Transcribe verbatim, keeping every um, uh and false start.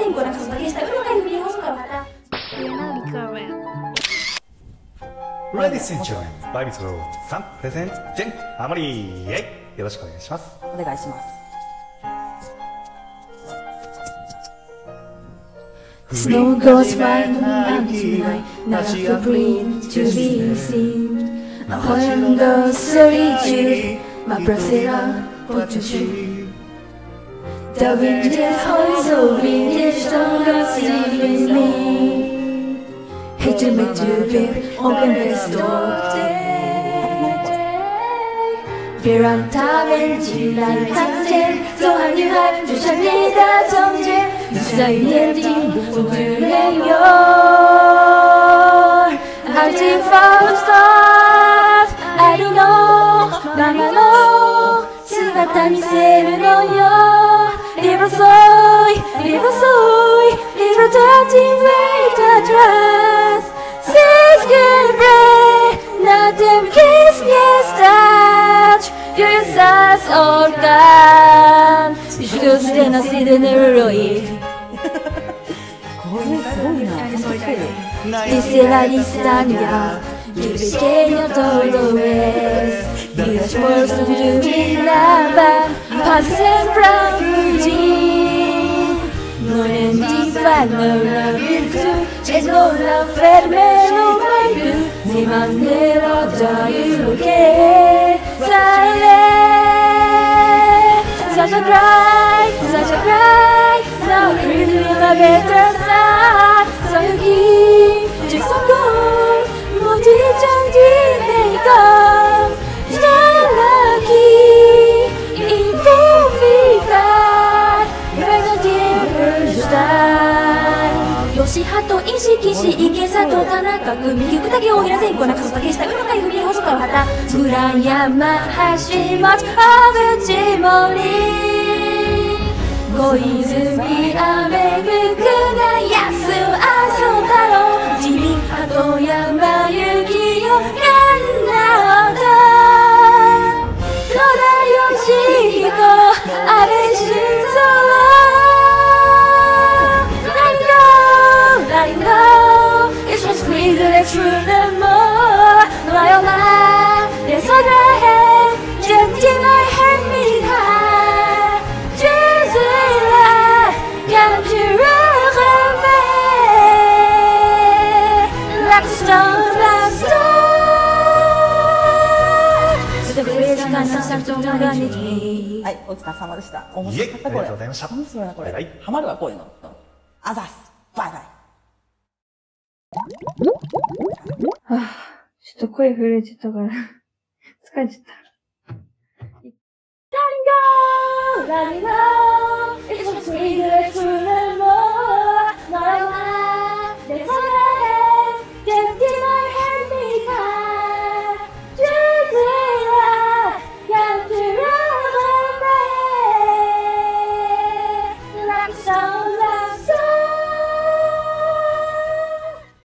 線ご覧ください。下裏会議放送からまた。 Ladies and gentlemen、バイビスローさんプレゼンジェンハモリー、よろしくお願いします。 お願いします。 Snow goes flying on the mountain, not a footprint to be seen. Upon the solitude, my brother put to shoot. The wind is hot, so wind is stronger, sleeping me. Hate to make to be open the door. Fear on time and G like content, so how you hide, just a need that song jam. You say anything, won't you let your acting from start. I don't know, ママの姿見せるのよ。Little soy, little soy, little dirty way to dress. Says good breath, nothing kiss me touch. Your size all gone. You should stand and sit in the road. これすごいな。 Dice distancia, que pequeño todo es. Y las bolsas de mi lava, pasen Fuji. No identificano la virtud, es no la fermero maidu. Ni manera de lo que sale. Such a cry, such a cry. Now really the better side. So you keep just so good. Moji change they come. Stand lucky. Improvisar. When the dear style. 吉羽と意識し池里田中組菊竹大平線香中曽竹下浦海踏み細川畑村山橋町阿部地森小泉雨福田安麻生太郎自民鳩山幸代神奈川野田佳彦安倍晋三Letting go, it's just crazy, let's rule them more. Lie on lie, there's a dry head, just in my head, me high. Just lie, can't you run me? Like a stone, like a stone. The bridge can't start to run it me. はい、お疲れ様でした。面白かったこれ。 ありがとうございました。 面白いなこれ。 バイバイハマるわこういうの。あざっす。バイバイ。 はぁ、ちょっと声震えちゃったから、疲れちゃった。Letting go, letting go, it's just me, let's